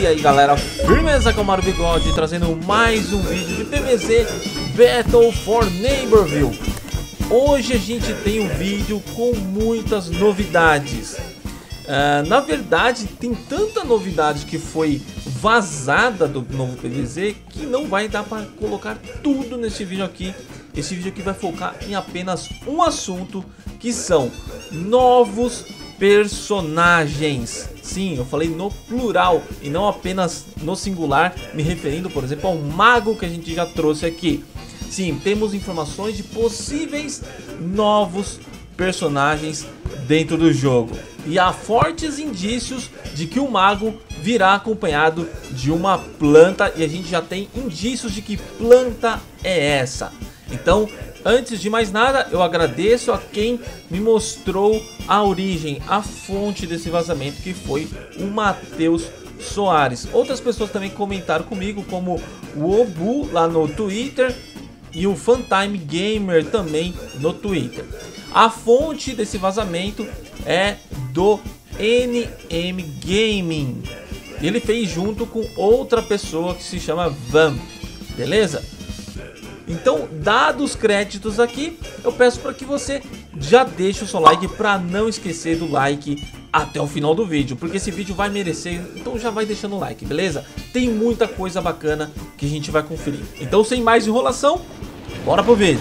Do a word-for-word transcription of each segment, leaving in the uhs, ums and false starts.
E aí galera, firmeza com o Mario Bigode, trazendo mais um vídeo de P V Z Battle for Neighborville. Hoje a gente tem um vídeo com muitas novidades. uh, Na verdade tem tanta novidade que foi vazada do novo P V Z que não vai dar para colocar tudo nesse vídeo aqui. Esse vídeo aqui vai focar em apenas um assunto, que são novos personagens. Sim, eu falei no plural e não apenas no singular, me referindo, por exemplo, ao mago que a gente já trouxe aqui. Sim, temos informações de possíveis novos personagens dentro do jogo. E há fortes indícios de que o mago virá acompanhado de uma planta, e a gente já tem indícios de que planta é essa. Então, antes de mais nada, eu agradeço a quem me mostrou a origem, a fonte desse vazamento, que foi o Matheus Soares. Outras pessoas também comentaram comigo, como o Obu lá no Twitter e o Funtime Gamer também no Twitter. A fonte desse vazamento é do N M Gaming. Ele fez junto com outra pessoa que se chama Vamp, beleza? Então, dados os créditos aqui, eu peço para que você já deixe o seu like, para não esquecer do like até o final do vídeo, porque esse vídeo vai merecer, então já vai deixando o like, beleza? Tem muita coisa bacana que a gente vai conferir. Então, sem mais enrolação, bora pro vídeo.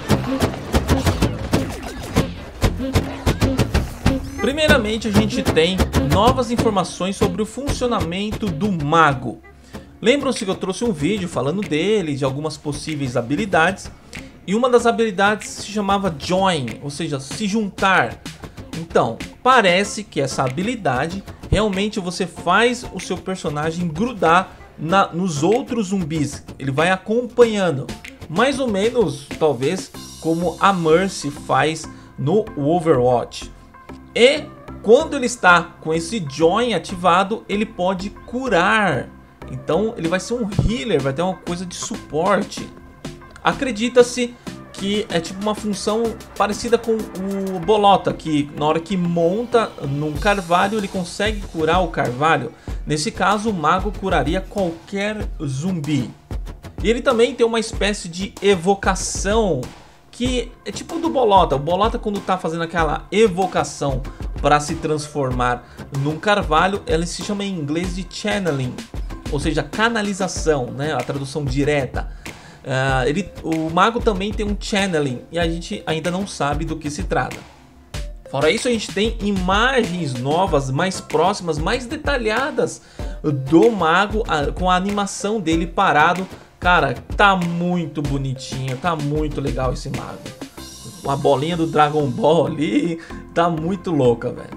Primeiramente, a gente tem novas informações sobre o funcionamento do mago. Lembram-se que eu trouxe um vídeo falando dele, de algumas possíveis habilidades, e uma das habilidades se chamava Join, ou seja, se juntar. Então, parece que essa habilidade, realmente você faz o seu personagem grudar na, nos outros zumbis. Ele vai acompanhando, mais ou menos, talvez, como a Mercy faz no Overwatch. E quando ele está com esse Join ativado, ele pode curar. Então ele vai ser um healer, vai ter uma coisa de suporte. Acredita-se que é tipo uma função parecida com o Bolota, que na hora que monta num carvalho ele consegue curar o carvalho. Nesse caso o mago curaria qualquer zumbi. E ele também tem uma espécie de evocação, que é tipo do Bolota. O Bolota, quando tá fazendo aquela evocação para se transformar num carvalho, ela se chama em inglês de channeling, ou seja, canalização, né? A tradução direta. Uh, ele, o mago também tem um channeling e a gente ainda não sabe do que se trata. Fora isso, a gente tem imagens novas, mais próximas, mais detalhadas do mago, a, com a animação dele parado. Cara, tá muito bonitinho, tá muito legal esse mago. Uma bolinha do Dragon Ball ali, tá muito louca, velho.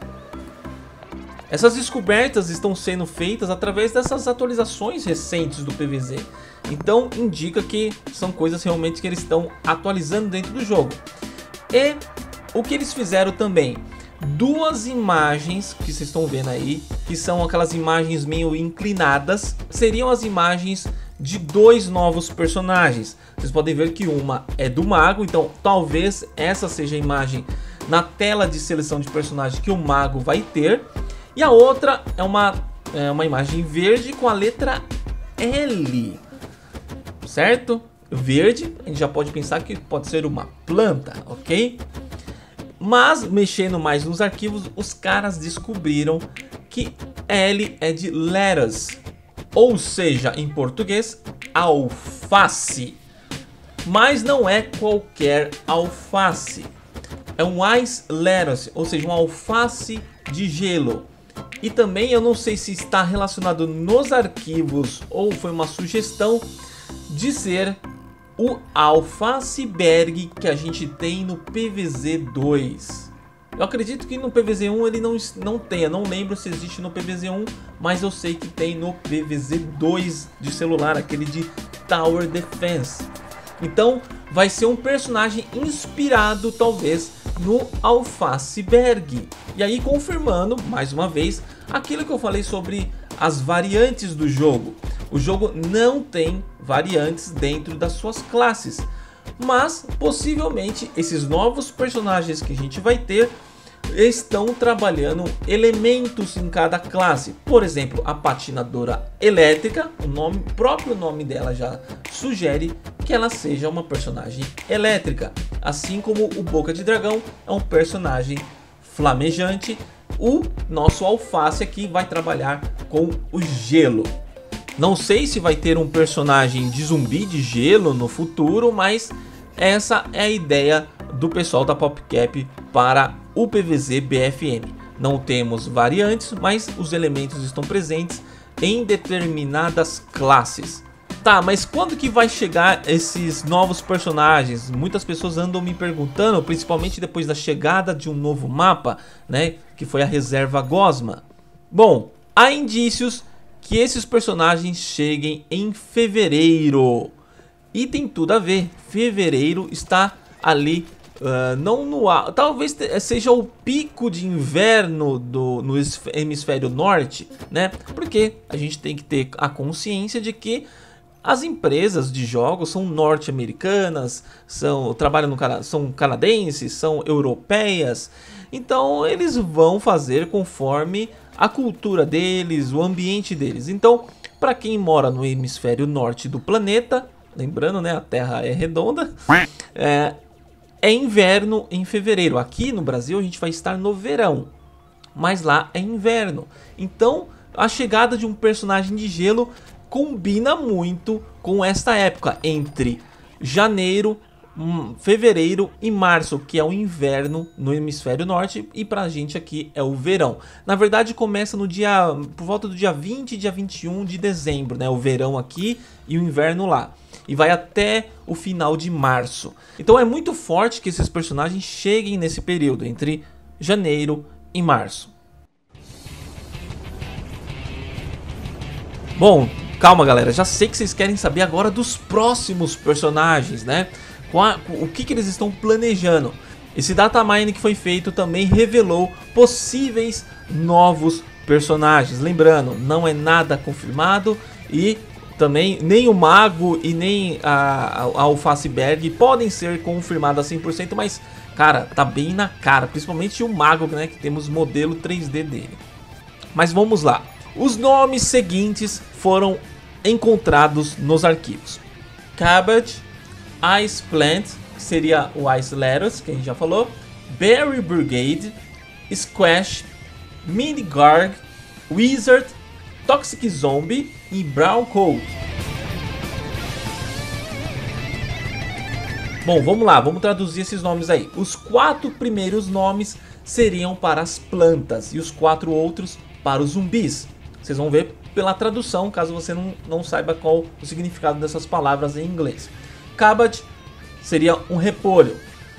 Essas descobertas estão sendo feitas através dessas atualizações recentes do P V Z. Então indica que são coisas realmente que eles estão atualizando dentro do jogo. E o que eles fizeram também? Duas imagens que vocês estão vendo aí, que são aquelas imagens meio inclinadas, seriam as imagens de dois novos personagens. Vocês podem ver que uma é do mago, então talvez essa seja a imagem na tela de seleção de personagem que o mago vai ter. E a outra é uma, é uma imagem verde com a letra L, certo? Verde, a gente já pode pensar que pode ser uma planta, ok? Mas, mexendo mais nos arquivos, os caras descobriram que L é de lettuce, ou seja, em português, alface. Mas não é qualquer alface, é um ice lettuce, ou seja, um alface de gelo. E também eu não sei se está relacionado nos arquivos ou foi uma sugestão de ser o alfaceberg que a gente tem no P V Z dois. Eu acredito que no P V Z um ele não, não tenha, não lembro se existe no P V Z um, mas eu sei que tem no P V Z dois de celular, aquele de Tower Defense. Então vai ser um personagem inspirado talvez no alfaceberg. E aí, confirmando mais uma vez aquilo que eu falei sobre as variantes do jogo. O jogo não tem variantes dentro das suas classes, mas possivelmente esses novos personagens que a gente vai ter estão trabalhando elementos em cada classe. Por exemplo, a patinadora elétrica, o nome, o próprio nome dela já sugere que ela seja uma personagem elétrica, assim como o Boca de Dragão é um personagem flamejante. O nosso alface aqui vai trabalhar com o gelo. Não sei se vai ter um personagem de zumbi de gelo no futuro, mas essa é a ideia do pessoal da PopCap para o P V Z B F N. Não temos variantes, mas os elementos estão presentes em determinadas classes. Tá, mas quando que vai chegar esses novos personagens? Muitas pessoas andam me perguntando, principalmente depois da chegada de um novo mapa, né, que foi a Reserva Gosma. Bom, há indícios que esses personagens cheguem em fevereiro. E tem tudo a ver, fevereiro está ali, uh, não no ar, talvez seja o pico de inverno do, no hemisfério norte, né? Porque a gente tem que ter a consciência de que as empresas de jogos são norte-americanas, são trabalham no Canadá, são canadenses, são europeias. Então eles vão fazer conforme a cultura deles, o ambiente deles. Então, para quem mora no hemisfério norte do planeta, lembrando, né, a Terra é redonda, é, é inverno em fevereiro. Aqui no Brasil a gente vai estar no verão, mas lá é inverno. Então a chegada de um personagem de gelo combina muito com esta época entre janeiro, fevereiro e março, que é o inverno no hemisfério norte, e pra gente aqui é o verão. Na verdade começa no dia, por volta do dia vinte, dia vinte e um de dezembro, né, o verão aqui e o inverno lá, e vai até o final de março. Então é muito forte que esses personagens cheguem nesse período entre janeiro e março. Bom, calma galera, já sei que vocês querem saber agora dos próximos personagens, né? O que, que eles estão planejando. Esse datamine que foi feito também revelou possíveis novos personagens. Lembrando, não é nada confirmado e também nem o Mago e nem a, a, a Alfaceberg podem ser confirmadas cem por cento, mas cara, tá bem na cara, principalmente o Mago, né, que temos modelo três D dele. Mas vamos lá. Os nomes seguintes foram encontrados nos arquivos: Cabbage, Ice Plant, que seria o Ice Lettuce, que a gente já falou, Berry Brigade, Squash, Mini Garg, Wizard, Toxic Zombie e Brown Coat. Bom, vamos lá, vamos traduzir esses nomes aí. Os quatro primeiros nomes seriam para as plantas e os quatro outros para os zumbis. Vocês vão ver pela tradução, caso você não, não saiba qual o significado dessas palavras em inglês. Cabbage seria um repolho.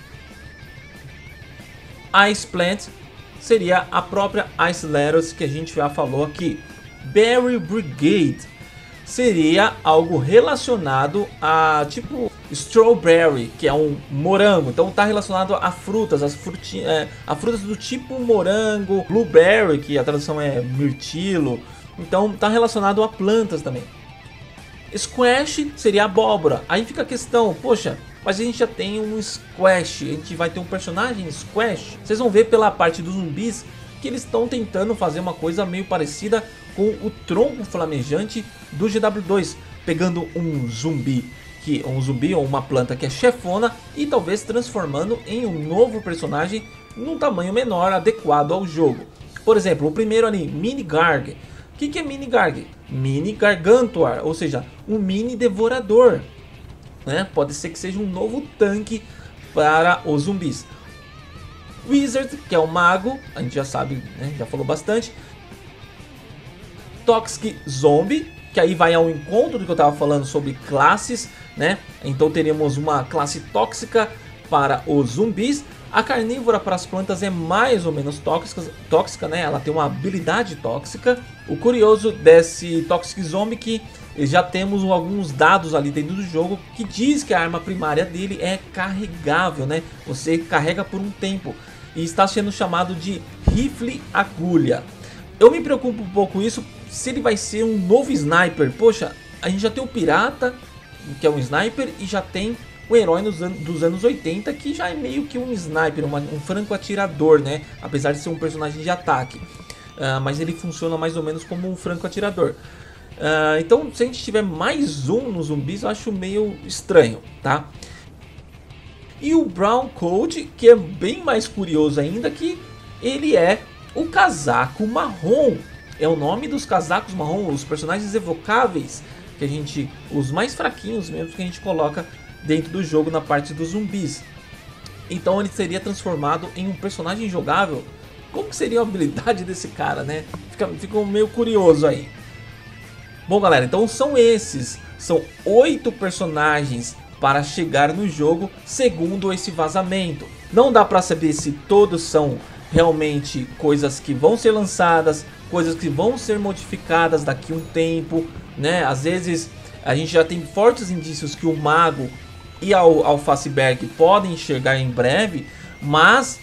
Ice Plant seria a própria Ice Lettuce que a gente já falou aqui. Berry Brigade seria algo relacionado a tipo strawberry, que é um morango. Então está relacionado a frutas, as frutinhas, é, a frutas do tipo morango. Blueberry, que a tradução é mirtilo. Então está relacionado a plantas também. Squash seria abóbora. Aí fica a questão, poxa, mas a gente já tem um Squash, a gente vai ter um personagem Squash. Vocês vão ver pela parte dos zumbis que eles estão tentando fazer uma coisa meio parecida com o tronco flamejante do G W dois, pegando um zumbi, que um zumbi ou uma planta que é chefona e talvez transformando em um novo personagem num tamanho menor, adequado ao jogo. Por exemplo, o primeiro ali, Mini Garg. O que, que é Mini Garg? Mini Gargantuar, ou seja, um mini devorador, né? Pode ser que seja um novo tanque para os zumbis. Wizard, que é o mago, a gente já sabe, né? Já falou bastante. Toxic Zombie, que aí vai ao encontro do que eu estava falando sobre classes, né? Então teremos uma classe tóxica para os zumbis. A carnívora para as plantas é mais ou menos tóxica, tóxica, né? Ela tem uma habilidade tóxica. O curioso desse Toxic Zombie é que já temos alguns dados ali dentro do jogo que diz que a arma primária dele é carregável, né? Você carrega por um tempo e está sendo chamado de rifle agulha. Eu me preocupo um pouco com isso, se ele vai ser um novo sniper. Poxa, a gente já tem o pirata, que é um sniper, e já tem o herói nos an dos anos oitenta, que já é meio que um sniper, uma, um franco atirador, né? Apesar de ser um personagem de ataque. Uh, mas ele funciona mais ou menos como um franco atirador. Uh, então, se a gente tiver mais um nos zumbis, eu acho meio estranho, tá? E o Brown Coat, que é bem mais curioso ainda, que ele é o casaco marrom. É o nome dos casacos marrom, os personagens evocáveis, que a gente, os mais fraquinhos mesmo, que a gente coloca dentro do jogo na parte dos zumbis. Então ele seria transformado em um personagem jogável. Como que seria a habilidade desse cara, né? Fica, fica meio curioso aí. Bom, galera, então são esses. São oito personagens para chegar no jogo, segundo esse vazamento. Não dá para saber se todos são realmente coisas que vão ser lançadas, coisas que vão ser modificadas daqui a um tempo, né? Às vezes a gente já tem fortes indícios que o Mago e a Alfaceberg podem chegar em breve, mas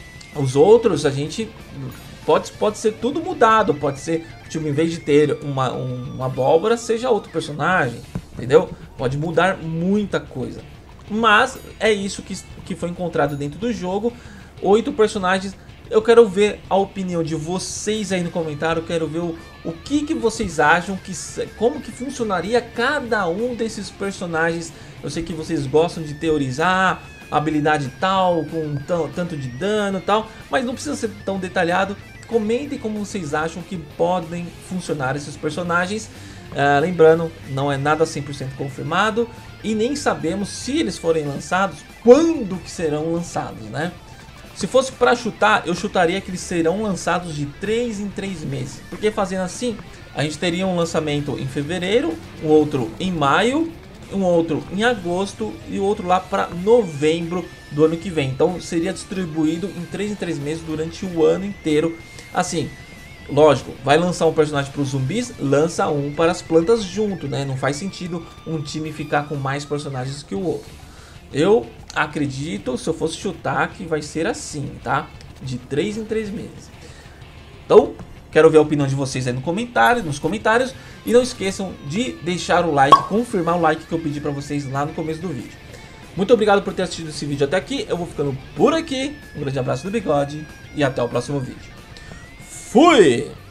os outros a gente pode, pode ser tudo mudado, pode ser, tipo, em vez de ter uma, um, uma abóbora, seja outro personagem, entendeu? Pode mudar muita coisa, mas é isso que, que foi encontrado dentro do jogo, oito personagens. Eu quero ver a opinião de vocês aí no comentário, eu quero ver o, o que, que vocês acham, que, como que funcionaria cada um desses personagens. Eu sei que vocês gostam de teorizar habilidade tal, com tanto de dano tal, mas não precisa ser tão detalhado. Comentem como vocês acham que podem funcionar esses personagens. Uh, lembrando, não é nada cem por cento confirmado e nem sabemos, se eles forem lançados, quando que serão lançados, né? Se fosse para chutar, eu chutaria que eles serão lançados de três em três meses. Porque fazendo assim, a gente teria um lançamento em fevereiro, um outro em maio, um outro em agosto e o outro lá para novembro do ano que vem. Então seria distribuído em três em três meses durante o ano inteiro. Assim, lógico, vai lançar um personagem para os zumbis, lança um para as plantas junto, né? Não faz sentido um time ficar com mais personagens que o outro. Eu acredito, se eu fosse chutar, que vai ser assim, tá? De três em três meses. Então, quero ver a opinião de vocês aí no comentário, nos comentários. E não esqueçam de deixar o like, confirmar o like que eu pedi pra vocês lá no começo do vídeo. Muito obrigado por ter assistido esse vídeo até aqui. Eu vou ficando por aqui. Um grande abraço do Bigode e até o próximo vídeo. Fui!